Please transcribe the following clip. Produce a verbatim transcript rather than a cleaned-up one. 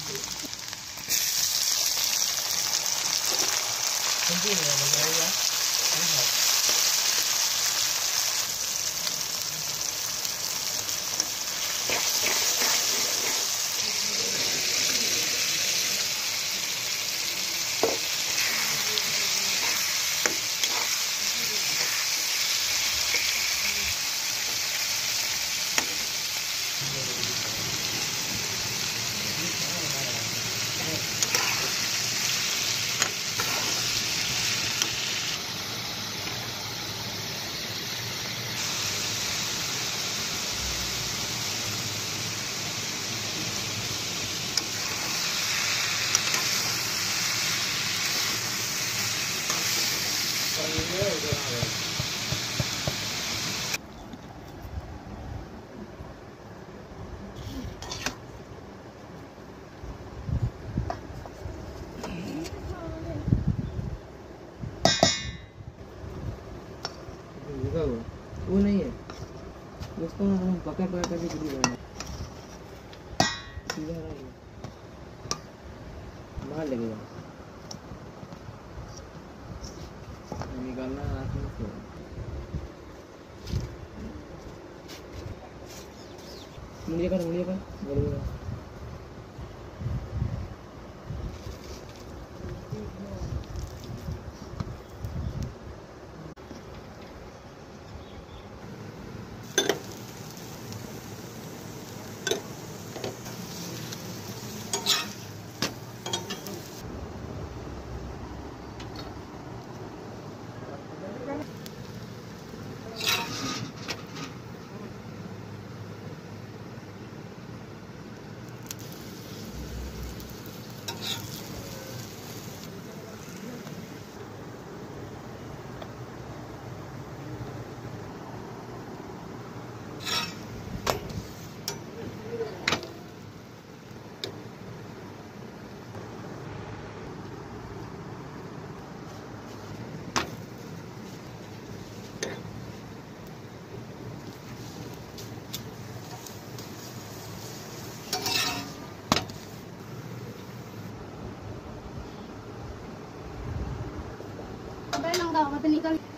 Cái này là cái gì á? Cái hộp. वो नहीं है उसको हम पकड़ पकड़ करके गिरी बनाना सीधा रहेगा मार लगेगा निकालना आसान से मुड़िया कर मुड़िया कर बोलो Apa yang nggak, mati nikah.